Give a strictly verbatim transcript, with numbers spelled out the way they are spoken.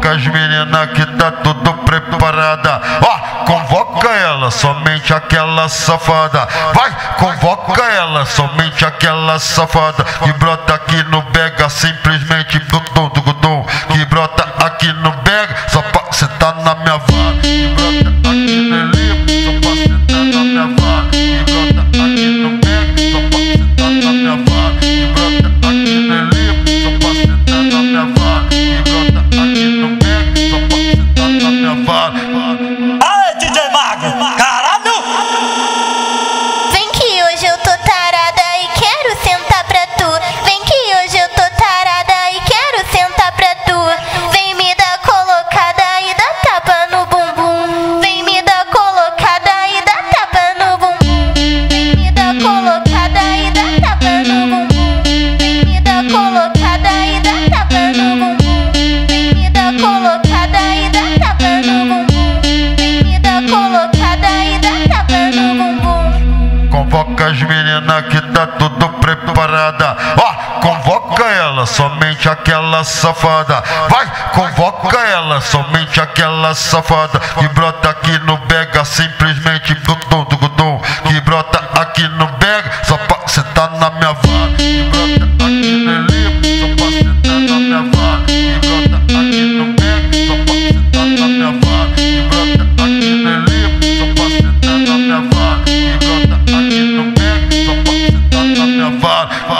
Convoca as meninas que tá tudo preparada. Ó, convoca ela, somente aquela safada. Vai, convoca ela, somente aquela safada. Que brota aqui no Bega, simplesmente dudum, dudum. Que brota aqui no Bega, só pra sentar na minha vara. Que brota aqui no Elipa, só pra sentar na minha vara. Que brota aqui no Bega, só pra sentar na minha vara. Que brota aqui no Elipa, só pra sentar na minha vara. Que brota aqui no Bega, só pra sentar na minha vara. Aê, D J Mago, caralho! Vem que hoje eu tô tarada e quero sentar pra tu. Vem que hoje eu tô tarada e quero sentar pra tu. Vem me dar colocada e dar tapa no bumbum. Vem me dar colocada e dar tapa no bumbum. Vem me dar colocada e dar tapa no bumbum. Vem me dar colocada e dar tapa no bumbum. Vem me dar colocada e dar tapa no bumbum. Vem me dar colocada e dar tapa no bumbum. Convoca as meninas que tá tudo preparada. Ó, convoca ela, somente aquela safada. Vai, convoca ela, somente aquela safada. Que brota aqui no Bega, simplesmente dudum, dudum. Que brota aqui no Bega, só pra sentar na minha vara. Que brota aqui no Elipa, só pra sentar na minha vara. Que brota aqui no Bega, só pra sentar na minha vara. Que brota aqui no Elipa, só pra sentar na minha vara. Que brota aqui no Bega, só pra sentar na minha vara.